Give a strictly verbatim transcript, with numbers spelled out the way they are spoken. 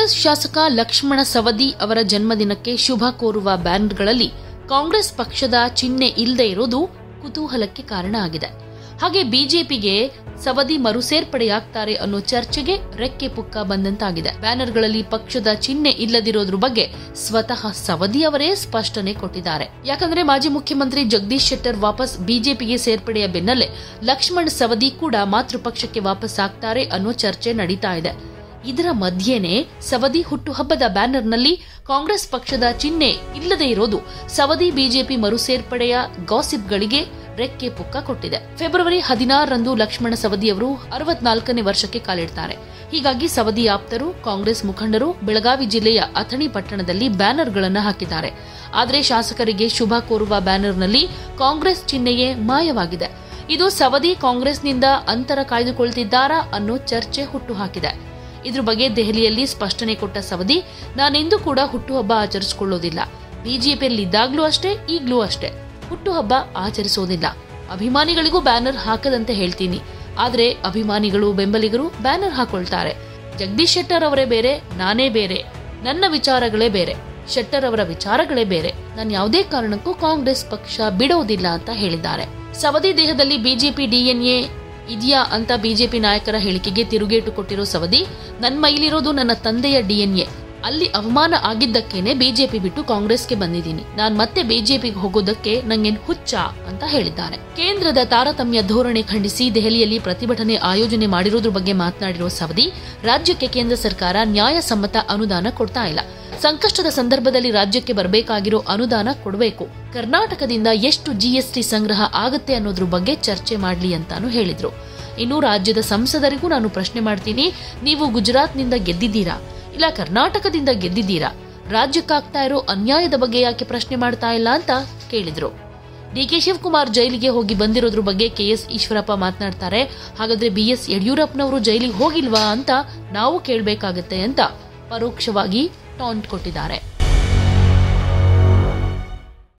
ಕಾಂಗ್ರೆಸ್ ಶಾಸಕ ಲಕ್ಷ್ಮಣ ಸವದಿ ಅವರ ಜನ್ಮದಿನಕ್ಕೆ ಶುಭ ಕೋರುವ ಬ್ಯಾನರ್ಗಳಲ್ಲಿ ಕಾಂಗ್ರೆಸ್ ಪಕ್ಷದ ಚಿಹ್ನೆ ಇಲ್ಲದೆ ಇರೋದು ಕುತೂಹಲಕ್ಕೆ ಕಾರಣ ಆಗಿದೆ. ಹಾಗೆ ಬಿಜೆಪಿಗೆ ಸವದಿ ಮರುಸೇರ್ಪಡೆಯಾಗ್ತಾರೆ ಅನ್ನೋ ಚರ್ಚೆಗೆ ರೆಕ್ಕೆ ಪುಕ್ಕ ಬಂದಂತಾಗಿದೆ. ಬ್ಯಾನರ್ಗಳಲ್ಲಿ ಪಕ್ಷದ ಚಿಹ್ನೆ ಇಲ್ಲದಿರೋದ್ರ ಬಗ್ಗೆ ಸ್ವತಃ ಸವದಿ ಅವರೇ ಸ್ಪಷ್ಟನೆ ಕೊಟ್ಟಿದ್ದಾರೆ. ಯಾಕಂದ್ರೆ ಮಾಜಿ ಮುಖ್ಯಮಂತ್ರಿ ಜಗದೀಶ್ ಶೆಟ್ಟರ್ ವಾಪಸ್ ಬಿಜೆಪಿಗೆ ಸೇರ್ಪಡೆಯ ಬೆನ್ನಲ್ಲೇ ಲಕ್ಷ್ಮಣ್ ಸವದಿ ಕೂಡ ಮಾತೃಪಕ್ಷಕ್ಕೆ ವಾಪಸ್ ಆಗ್ತಾರೆ ಅನ್ನೋ ಚರ್ಚೆ ನಡೀತಾ ಇದೆ. ಇದರ ಮಧ್ಯೆನೇ ಸವದಿ ಹುಟ್ಟುಹಬ್ಬದ ಬ್ಯಾನರ್ನಲ್ಲಿ ಕಾಂಗ್ರೆಸ್ ಪಕ್ಷದ ಚಿಹ್ನೆ ಇಲ್ಲದೆ ಇರೋದು ಸವದಿ ಬಿಜೆಪಿ ಮರುಸೇರ್ಪಡೆಯ ಗಾಸಿಪ್ಗಳಿಗೆ ರೆಕ್ಕೆ ಪುಕ್ಕ ಕೊಟ್ಟಿದೆ. ಫೆಬ್ರವರಿ ಹದಿನಾರರಂದು ಲಕ್ಷ್ಮಣ ಸವದಿ ಅವರು ಅರವತ್ನಾಲ್ಕನೇ ವರ್ಷಕ್ಕೆ ಕಾಲಿಡ್ತಾರೆ. ಹೀಗಾಗಿ ಸವದಿ ಆಪ್ತರು, ಕಾಂಗ್ರೆಸ್ ಮುಖಂಡರು ಬೆಳಗಾವಿ ಜಿಲ್ಲೆಯ ಅಥಣಿ ಪಟ್ಟಣದಲ್ಲಿ ಬ್ಯಾನರ್ಗಳನ್ನು ಹಾಕಿದ್ದಾರೆ. ಆದರೆ ಶಾಸಕರಿಗೆ ಶುಭ ಕೋರುವ ಬ್ಯಾನರ್ನಲ್ಲಿ ಕಾಂಗ್ರೆಸ್ ಚಿಹ್ನೆಯೇ ಮಾಯವಾಗಿದೆ. ಇದು ಸವದಿ ಕಾಂಗ್ರೆಸ್ನಿಂದ ಅಂತರ ಕಾಯ್ದುಕೊಳ್ತಿದ್ದಾರಾ ಅನ್ನೋ ಚರ್ಚೆ ಹುಟ್ಟುಹಾಕಿದೆ. ಇದ್ರ ಬಗ್ಗೆ ದೆಹಲಿಯಲ್ಲಿ ಸ್ಪಷ್ಟನೆ ಕೊಟ್ಟ ಸವದಿ, ನಾನೆಂದೂ ಕೂಡ ಹುಟ್ಟುಹಬ್ಬ ಆಚರಿಸಿಕೊಳ್ಳೋದಿಲ್ಲ. ಬಿಜೆಪಿಯಲ್ಲಿದ್ದಾಗ್ಲೂ ಅಷ್ಟೇ, ಈಗ್ಲೂ ಅಷ್ಟೇ ಹುಟ್ಟುಹಬ್ಬ ಆಚರಿಸೋದಿಲ್ಲ. ಅಭಿಮಾನಿಗಳಿಗೂ ಬ್ಯಾನರ್ ಹಾಕದಂತೆ ಹೇಳ್ತೀನಿ. ಆದ್ರೆ ಅಭಿಮಾನಿಗಳು, ಬೆಂಬಲಿಗರು ಬ್ಯಾನರ್ ಹಾಕೊಳ್ತಾರೆ. ಜಗದೀಶ್ ಶೆಟ್ಟರ್ ಅವರೇ ಬೇರೆ, ನಾನೇ ಬೇರೆ. ನನ್ನ ವಿಚಾರಗಳೇ ಬೇರೆ, ಶೆಟ್ಟರ್ ಅವರ ವಿಚಾರಗಳೇ ಬೇರೆ. ನಾನು ಯಾವುದೇ ಕಾರಣಕ್ಕೂ ಕಾಂಗ್ರೆಸ್ ಪಕ್ಷ ಬಿಡೋದಿಲ್ಲ ಅಂತ ಹೇಳಿದ್ದಾರೆ. ಸವದಿ ದೇಹದಲ್ಲಿ ಬಿಜೆಪಿ ಡಿಎನ್ಎ ಇದೆಯಾ ಅಂತ ಬಿಜೆಪಿ ನಾಯಕರ ಹೇಳಿಕೆಗೆ ತಿರುಗೇಟು ಕೊಟ್ಟಿರೋ ಸವದಿ, ನನ್ನ ಮೈಲಿರೋದು ನನ್ನ ತಂದೆಯ ಡಿಎನ್ಎ. ಅಲ್ಲಿ ಅವಮಾನ ಆಗಿದ್ದಕ್ಕೇನೆ ಬಿಜೆಪಿ ಬಿಟ್ಟು ಕಾಂಗ್ರೆಸ್ಗೆ ಬಂದಿದ್ದೀನಿ. ನಾನ್ ಮತ್ತೆ ಬಿಜೆಪಿಗೆ ಹೋಗೋದಕ್ಕೆ ನಂಗೇನ್ ಹುಚ್ಚ ಅಂತ ಹೇಳಿದ್ದಾರೆ. ಕೇಂದ್ರದ ತಾರತಮ್ಯ ಧೋರಣೆ ಖಂಡಿಸಿ ದೆಹಲಿಯಲ್ಲಿ ಪ್ರತಿಭಟನೆ ಆಯೋಜನೆ ಮಾಡಿರೋದ್ರ ಬಗ್ಗೆ ಮಾತನಾಡಿರೋ ಸವದಿ, ರಾಜ್ಯಕ್ಕೆ ಕೇಂದ್ರ ಸರ್ಕಾರ ನ್ಯಾಯಸಮ್ಮತ ಅನುದಾನ ಕೊಡ್ತಾ ಇಲ್ಲ. ಸಂಕಷ್ಟದ ಸಂದರ್ಭದಲ್ಲಿ ರಾಜ್ಯಕ್ಕೆ ಬರಬೇಕಾಗಿರೋ ಅನುದಾನ ಕೊಡಬೇಕು. ಕರ್ನಾಟಕದಿಂದ ಎಷ್ಟು ಜಿಎಸ್ಟಿ ಸಂಗ್ರಹ ಆಗುತ್ತೆ ಅನ್ನೋದ್ರ ಬಗ್ಗೆ ಚರ್ಚೆ ಮಾಡ್ಲಿ ಅಂತಾನು ಹೇಳಿದ್ರು. ಇನ್ನು ರಾಜ್ಯದ ಸಂಸದರಿಗೂ ನಾನು ಪ್ರಶ್ನೆ ಮಾಡ್ತೀನಿ, ನೀವು ಗುಜರಾತ್ನಿಂದ ಗೆದ್ದಿದ್ದೀರಾ ಇಲ್ಲ ಕರ್ನಾಟಕದಿಂದ ಗೆದ್ದಿದ್ದೀರಾ? ರಾಜ್ಯಕ್ಕಾಗ್ತಾ ಇರೋ ಅನ್ಯಾಯದ ಬಗ್ಗೆ ಯಾಕೆ ಪ್ರಶ್ನೆ ಮಾಡ್ತಾ ಇಲ್ಲ ಅಂತ ಕೇಳಿದ್ರು. ಡಿಕೆ ಶಿವಕುಮಾರ್ ಜೈಲಿಗೆ ಹೋಗಿ ಬಂದಿರೋದ್ರ ಬಗ್ಗೆ ಕೆಎಸ್ ಈಶ್ವರಪ್ಪ ಮಾತನಾಡ್ತಾರೆ. ಹಾಗಾದ್ರೆ ಬಿಎಸ್ ಯಡಿಯೂರಪ್ಪನವರು ಜೈಲಿಗೆ ಹೋಗಿಲ್ವಾ ಅಂತ ನಾವು ಕೇಳಬೇಕಾಗತ್ತೆ ಅಂತ ಪರೋಕ್ಷವಾಗಿ ಟಾಂಟ್ ಕೊಟ್ಟಿದ್ದಾರೆ.